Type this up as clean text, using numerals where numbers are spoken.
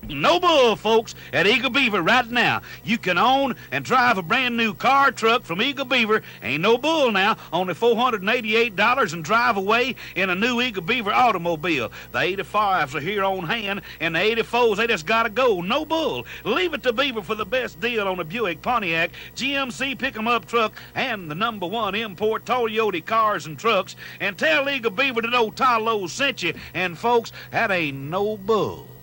No bull, folks, at Eagle Beaver right now. You can own and drive a brand new car, truck from Eagle Beaver. Ain't no bull now, only $488 and drive away in a new Eagle Beaver automobile. The 85s are here on hand, and the 84s, they just gotta go. No bull. Leave it to Beaver for the best deal on a Buick Pontiac GMC pick-em-up truck and the #1 import Toyota cars and trucks. And tell Eagle Beaver that old Talo sent you. And folks, that ain't no bull.